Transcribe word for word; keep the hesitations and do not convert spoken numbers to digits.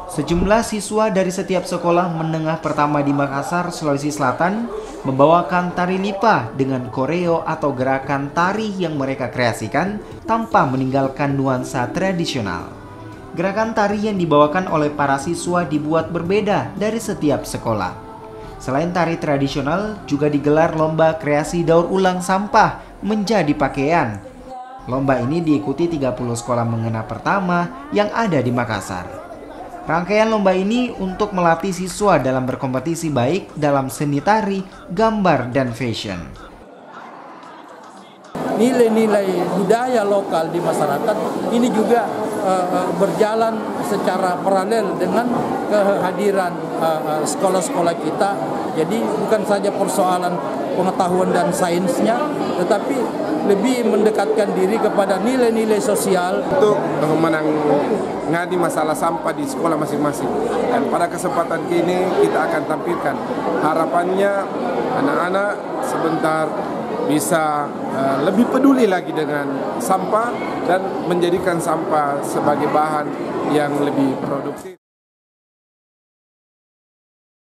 Sejumlah siswa dari setiap sekolah menengah pertama di Makassar, Sulawesi Selatan membawakan tari lipa dengan koreo atau gerakan tari yang mereka kreasikan tanpa meninggalkan nuansa tradisional. Gerakan tari yang dibawakan oleh para siswa dibuat berbeda dari setiap sekolah. Selain tari tradisional, juga digelar lomba kreasi daur ulang sampah menjadi pakaian. Lomba ini diikuti tiga puluh sekolah menengah pertama yang ada di Makassar. Rangkaian lomba ini untuk melatih siswa dalam berkompetisi baik dalam seni tari, gambar, dan fashion. Nilai-nilai budaya lokal di masyarakat ini juga uh, berjalan secara paralel dengan kehadiran sekolah-sekolah uh, kita. Jadi bukan saja persoalan pengetahuan dan sainsnya, tetapi lebih mendekatkan diri kepada nilai-nilai sosial untuk menangani masalah sampah di sekolah masing-masing. Dan pada kesempatan ini kita akan tampilkan harapannya anak-anak sebentar bisa uh, lebih peduli lagi dengan sampah dan menjadikan sampah sebagai bahan yang lebih produktif.